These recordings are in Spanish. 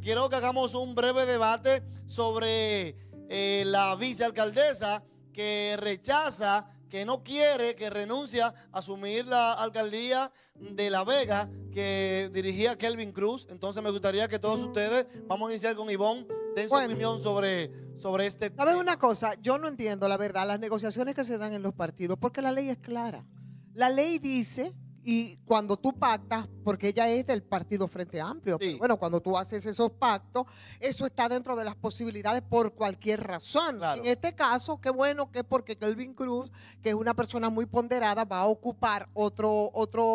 quiero que hagamos un breve debate sobre la vicealcaldesa que rechaza, que no quiere, que renuncia a asumir la alcaldía de La Vega que dirigía Kelvin Cruz. Entonces me gustaría que todos ustedes, vamos a iniciar con Ivonne, den su opinión sobre este tema. ¿Sabes una cosa? Yo no entiendo, la verdad, las negociaciones que se dan en los partidos, porque la ley es clara. La ley dice, y cuando tú pactas, porque ella es del Partido Frente Amplio, Sí. pero bueno, cuando tú haces esos pactos, eso está dentro de las posibilidades por cualquier razón. Claro. En este caso, qué bueno que es porque Kelvin Cruz, que es una persona muy ponderada, va a ocupar otro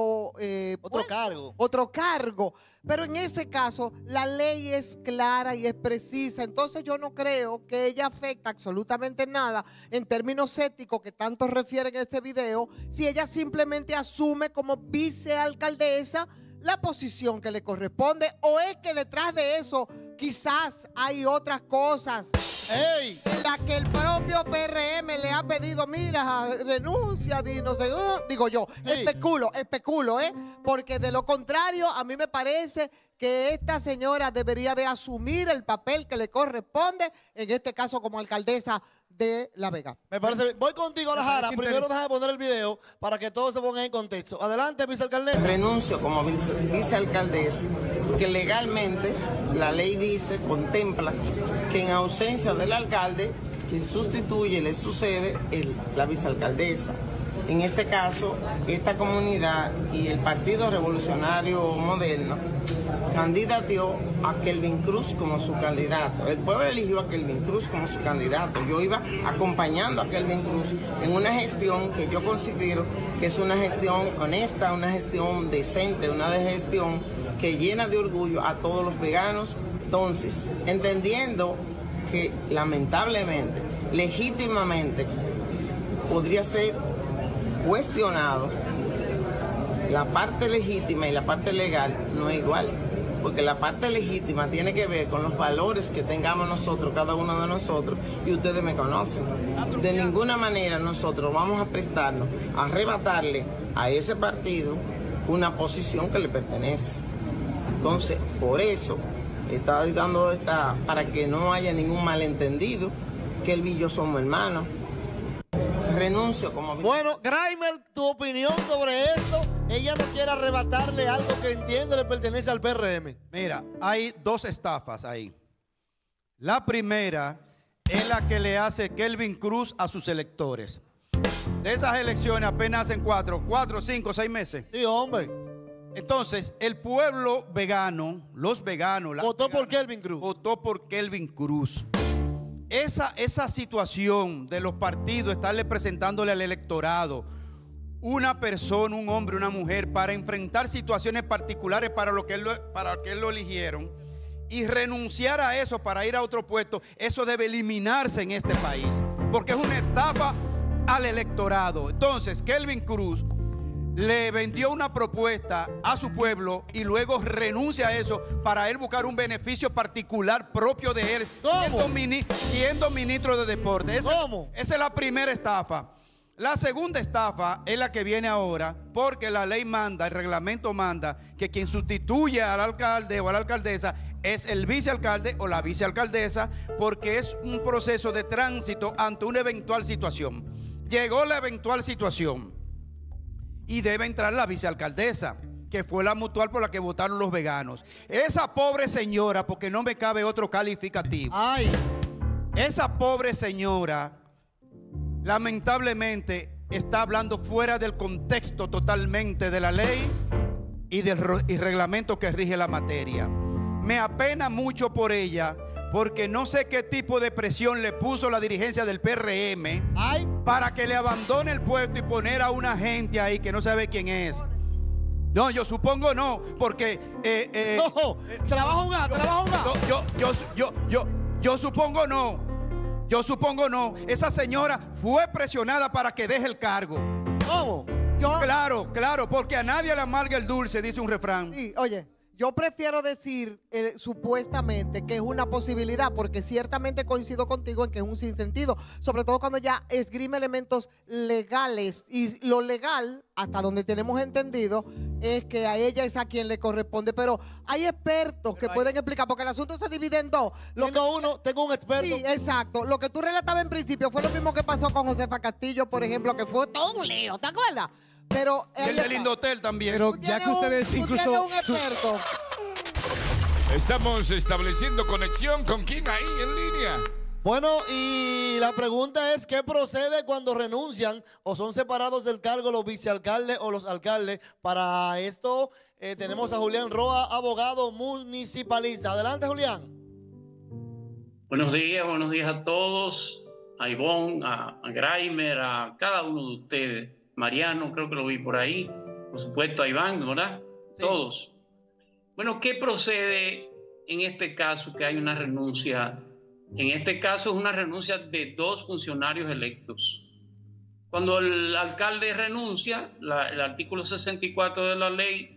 cargo. Otro cargo. Pero en ese caso, la ley es clara y es precisa. Entonces yo no creo que ella afecte absolutamente nada en términos éticos que tanto refieren en este video, si ella simplemente asume como vicealcaldesa la posición que le corresponde, o es que detrás de eso quizás hay otras cosas en las que el propio PRM le ha pedido, mira, renuncia, no sé, digo yo, especulo, porque de lo contrario a mí me parece que esta señora debería de asumir el papel que le corresponde, en este caso como alcaldesa de La Vega. Me parece bien. Voy contigo, Alajara. Primero déjame poner el video para que todos se pongan en contexto. Adelante, vicealcaldesa. Renuncio como vicealcaldesa, porque legalmente la ley dice, contempla que en ausencia del alcalde, quien sustituye, le sucede la vicealcaldesa. En este caso, esta comunidad y el Partido Revolucionario Moderno candidateó a Kelvin Cruz como su candidato. El pueblo eligió a Kelvin Cruz como su candidato. Yo iba acompañando a Kelvin Cruz en una gestión que yo considero que es una gestión honesta, una gestión decente, una gestión que llena de orgullo a todos los veganos. Entonces, entendiendo que lamentablemente, legítimamente, podría ser cuestionado, la parte legítima y la parte legal no es igual, porque la parte legítima tiene que ver con los valores que tengamos nosotros, cada uno de nosotros, y ustedes me conocen. De ninguna manera nosotros vamos a prestarnos a arrebatarle a ese partido una posición que le pertenece. Entonces, por eso estaba dando para que no haya ningún malentendido, que él y yo somos hermanos. Renuncio como... Bueno, Graimer, tu opinión sobre esto. Ella no quiere arrebatarle algo que entiende le pertenece al PRM. Mira, hay dos estafas ahí. La primera es la que le hace Kelvin Cruz a sus electores. De esas elecciones apenas hacen 4, 5, 6 meses. Sí, hombre. Entonces, el pueblo vegano, los veganos... Votó por Kelvin Cruz. Votó por Kelvin Cruz. Esa situación de los partidos, estarle presentándole al electorado una persona, un hombre, una mujer, para enfrentar situaciones particulares para que él lo eligieron, y renunciar a eso para ir a otro puesto, eso debe eliminarse en este país, porque es una estafa al electorado. Entonces, Kelvin Cruz le vendió una propuesta a su pueblo y luego renuncia a eso para él buscar un beneficio particular propio de él, siendo ministro de Deporte. Esa es la primera estafa. La segunda estafa es la que viene ahora, porque la ley manda, el reglamento manda, que quien sustituye al alcalde o a la alcaldesa es el vicealcalde o la vicealcaldesa, porque es un proceso de tránsito ante una eventual situación. Llegó la eventual situación y debe entrar la vicealcaldesa, que fue la mutual por la que votaron los veganos. Esa pobre señora, porque no me cabe otro calificativo. Esa pobre señora, lamentablemente, está hablando fuera del contexto totalmente de la ley y del reglamento que rige la materia. Me apena mucho por ella, porque no sé qué tipo de presión le puso la dirigencia del PRM para que le abandone el puesto y poner a una gente ahí que no sabe quién es. No, yo supongo no, porque... trabaja un gato. Yo supongo no. Yo supongo no. Esa señora fue presionada para que deje el cargo. ¿Cómo? Claro, porque a nadie le amarga el dulce, dice un refrán. Sí, oye, Yo prefiero decir supuestamente que es una posibilidad, porque ciertamente coincido contigo en que es un sinsentido, sobre todo cuando ya esgrime elementos legales, y lo legal, hasta donde tenemos entendido, es que a ella es a quien le corresponde, pero hay expertos que pueden explicar, porque el asunto se divide en dos. Tengo un experto. Sí, exacto. Lo que tú relatabas en principio fue lo mismo que pasó con Josefa Castillo, por ejemplo, que fue todo un lío, ¿te acuerdas? Pero Y el del Indotel también. Pero ya que ustedes tú incluso... tienes un experto. Estamos estableciendo conexión con quién ahí en línea. Bueno, y la pregunta es, ¿qué procede cuando renuncian o son separados del cargo los vicealcaldes o los alcaldes? Para esto tenemos a Julián Roa, abogado municipalista. Adelante, Julián. Buenos días a todos, a Ivonne, a Graimer, a cada uno de ustedes. Mariano, creo que lo vi por ahí. Por supuesto, a Iván, ¿verdad? Sí. Todos. Bueno, ¿qué procede en este caso que hay una renuncia? En este caso es una renuncia de 2 funcionarios electos. Cuando el alcalde renuncia, el artículo 64 de la ley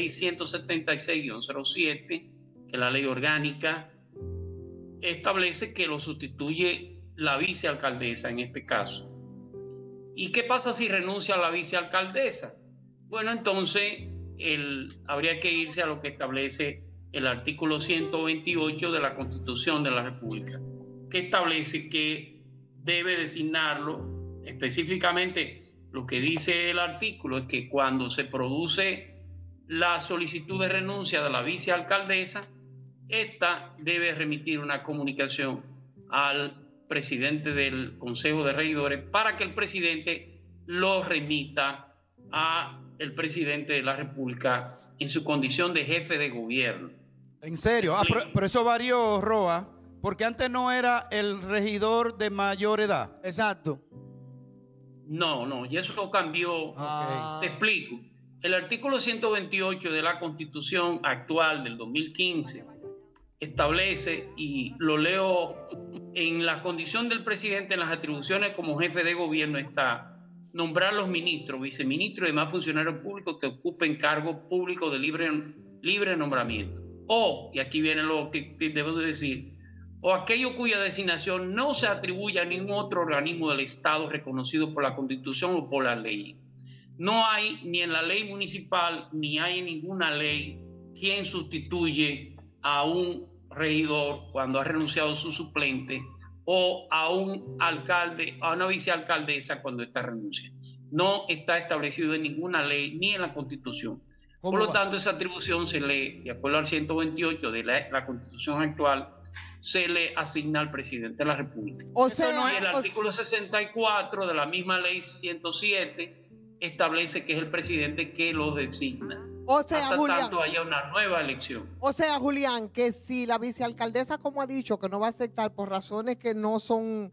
176-07, que es la ley orgánica, establece que lo sustituye la vicealcaldesa en este caso. ¿Y qué pasa si renuncia la vicealcaldesa? Bueno, entonces habría que irse a lo que establece el artículo 128 de la Constitución de la República, que establece que debe designarlo. Específicamente, lo que dice el artículo es que cuando se produce la solicitud de renuncia de la vicealcaldesa, esta debe remitir una comunicación al presidente del Consejo de Regidores para que el presidente lo remita a el presidente de la República en su condición de jefe de gobierno. ¿En serio? Pero eso varió, Roa, porque antes no era el regidor de mayor edad. Exacto. No, y eso cambió. Te explico. El artículo 128 de la Constitución actual del 2015 establece, y lo leo, en la condición del presidente, en las atribuciones como jefe de gobierno está nombrar los ministros, viceministros y demás funcionarios públicos que ocupen cargos públicos de libre nombramiento. O, y aquí viene lo que debo de decir, o aquello cuya designación no se atribuye a ningún otro organismo del Estado reconocido por la Constitución o por la ley. No hay ni en la ley municipal ni hay en ninguna ley quien sustituye a un regidor cuando ha renunciado su suplente o a un alcalde, a una vicealcaldesa cuando está renunciando. No está establecido en ninguna ley ni en la Constitución. Por lo tanto, esa atribución se le, de acuerdo al 128 de la Constitución actual, se le asigna al presidente de la República. O sea, y el artículo 64 de la misma ley 107 establece que es el presidente que lo designa. O sea, hasta Julián, tanto haya una nueva elección. O sea, Julián, que si la vicealcaldesa, como ha dicho, que no va a aceptar por razones que no son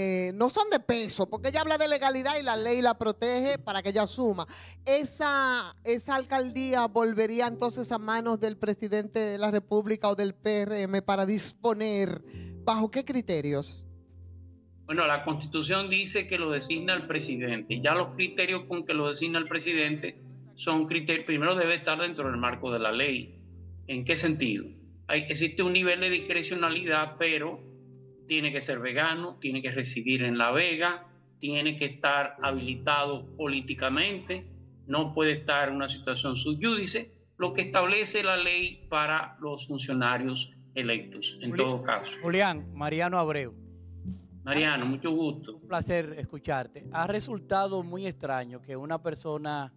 de peso, porque ella habla de legalidad y la ley la protege para que ella asuma, esa alcaldía volvería entonces a manos del presidente de la República o del PRM para disponer, ¿bajo qué criterios? Bueno, la Constitución dice que lo designa el presidente. Ya los criterios con que lo designa el presidente son criterios, primero debe estar dentro del marco de la ley. ¿En qué sentido? Existe un nivel de discrecionalidad, pero tiene que ser vegano, tiene que residir en La Vega, tiene que estar habilitado políticamente, no puede estar en una situación sub judice, lo que establece la ley para los funcionarios electos, en todo caso. Julián, Mariano Abreu. Mariano, mucho gusto. Un placer escucharte. Ha resultado muy extraño que una persona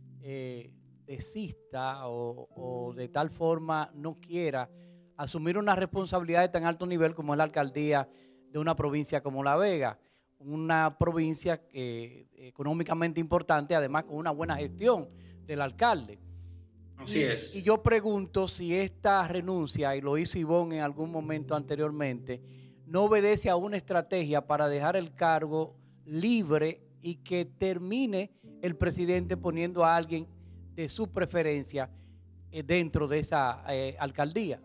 desista o de tal forma no quiera asumir una responsabilidad de tan alto nivel como es la alcaldía de una provincia como La Vega, una provincia económicamente importante, además con una buena gestión del alcalde. Así es. Y yo pregunto si esta renuncia, y lo hizo Ivonne en algún momento anteriormente, no obedece a una estrategia para dejar el cargo libre y que termine el presidente poniendo a alguien de su preferencia dentro de esa alcaldía.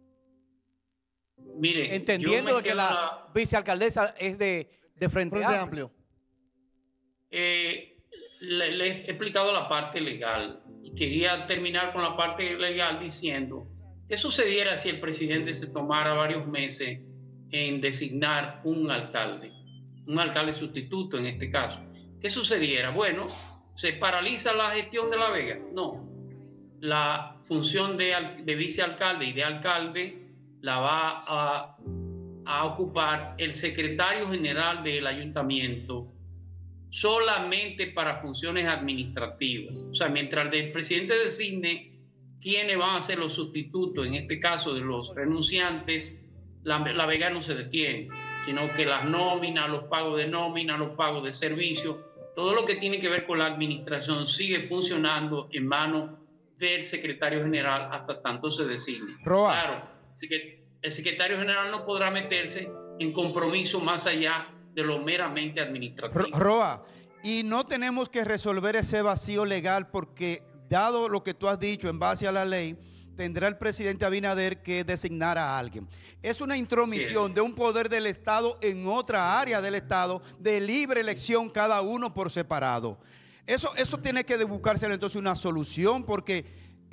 Mire, entendiendo que la vicealcaldesa es de Frente Amplio. le he explicado la parte legal y quería terminar con la parte legal diciendo qué sucediera si el presidente se tomara varios meses en designar un alcalde sustituto en este caso. ¿Qué sucediera? Bueno, ¿se paraliza la gestión de La Vega? No. La función de vicealcalde y de alcalde la va a ocupar el secretario general del ayuntamiento solamente para funciones administrativas. O sea, mientras el presidente designe quiénes van a ser los sustitutos, en este caso de los renunciantes, La Vega no se detiene, sino que las nóminas, los pagos de nómina, los pagos de servicio, todo lo que tiene que ver con la administración sigue funcionando en manos del secretario general hasta tanto se designe. Roa. Claro, así que el secretario general no podrá meterse en compromiso más allá de lo meramente administrativo. Roa, y no tenemos que resolver ese vacío legal porque, dado lo que tú has dicho en base a la ley, tendrá el presidente Abinader que designar a alguien. Es una intromisión de un poder del Estado en otra área del Estado de libre elección, cada uno por separado. Eso tiene que buscarse entonces una solución, porque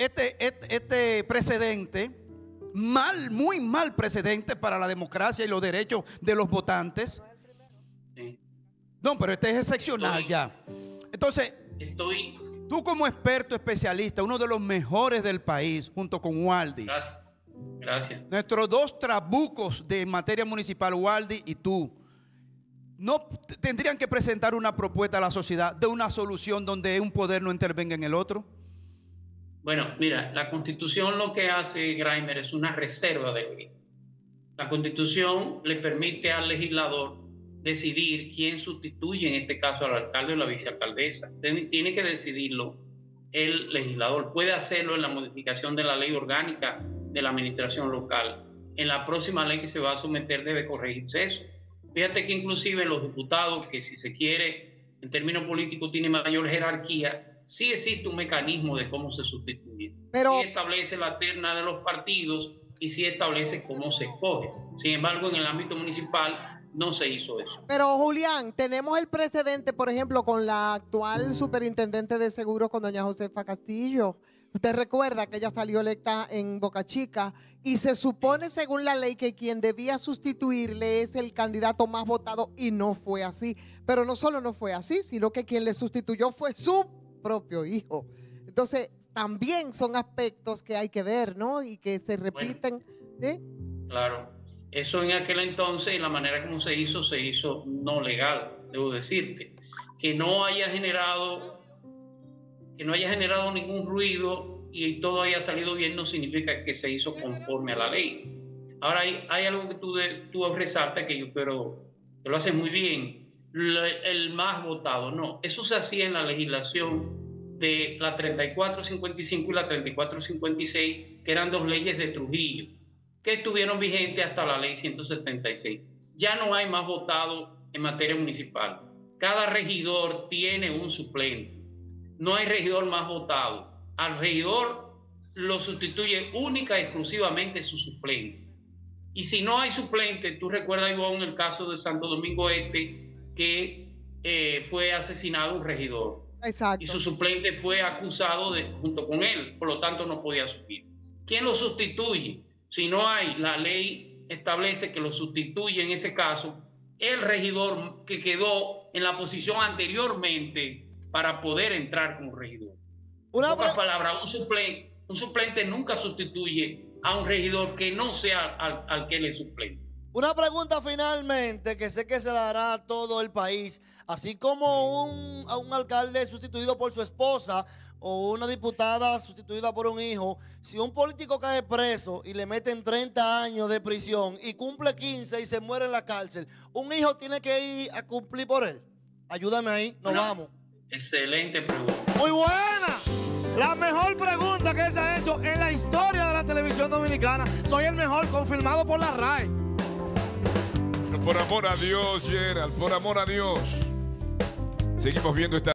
este precedente, muy mal precedente para la democracia y los derechos de los votantes. Sí. No, pero este es excepcional ya. Entonces, tú como experto especialista, uno de los mejores del país, junto con Waldy. Gracias. Nuestros dos trabucos de materia municipal, Waldy y tú, ¿no tendrían que presentar una propuesta a la sociedad de una solución donde un poder no intervenga en el otro? Bueno, mira, la Constitución lo que hace, Graimer, es una reserva de ley. La Constitución le permite al legislador decidir quién sustituye, en este caso, al alcalde o la vicealcaldesa. Tiene que decidirlo el legislador. Puede hacerlo en la modificación de la ley orgánica de la administración local. En la próxima ley que se va a someter debe corregirse eso. Fíjate que inclusive los diputados, que si se quiere, en términos políticos, tiene mayor jerarquía, sí existe un mecanismo de cómo se sustituye. Pero sí establece la terna de los partidos y sí establece cómo se escoge. Sin embargo, en el ámbito municipal no se hizo eso. Pero, Julián, tenemos el precedente, por ejemplo, con la actual superintendente de seguros, con doña Josefa Castillo. Usted recuerda que ella salió electa en Boca Chica y se supone, según la ley, que quien debía sustituirle es el candidato más votado, y no fue así. Pero no solo no fue así, sino que quien le sustituyó fue su propio hijo. Entonces, también son aspectos que hay que ver, ¿no? Y que se repiten. Bueno, ¿sí? Claro. Eso en aquel entonces, y la manera como se hizo no legal, debo decirte. Que no haya generado ningún ruido y todo haya salido bien no significa que se hizo conforme a la ley. Ahora hay algo que tú resaltas que yo creo que lo haces muy bien. El más votado, no. Eso se hacía en la legislación de la 3455 y la 3456, que eran dos leyes de Trujillo, que estuvieron vigentes hasta la ley 176. Ya no hay más votados en materia municipal. Cada regidor tiene un suplente. No hay regidor más votado. Al regidor lo sustituye única y exclusivamente su suplente. Y si no hay suplente, tú recuerdas, Ivonne, en el caso de Santo Domingo Este, que fue asesinado un regidor. Exacto. Y su suplente fue acusado junto con él, por lo tanto no podía subir. ¿Quién lo sustituye? Si no hay, la ley establece que lo sustituye en ese caso el regidor que quedó en la posición anteriormente para poder entrar como regidor. En otras palabras, un suplente nunca sustituye a un regidor que no sea al que le suplente. Una pregunta finalmente, que sé que se la dará a todo el país. Así como a un alcalde sustituido por su esposa o una diputada sustituida por un hijo, si un político cae preso y le meten 30 años de prisión y cumple 15 y se muere en la cárcel, ¿un hijo tiene que ir a cumplir por él? Ayúdame ahí, nos vamos. Excelente pregunta. Muy buena. La mejor pregunta que se ha hecho en la historia de la televisión dominicana. Soy el mejor, confirmado por la RAI. Por amor a Dios, Gerald, por amor a Dios. Seguimos viendo esta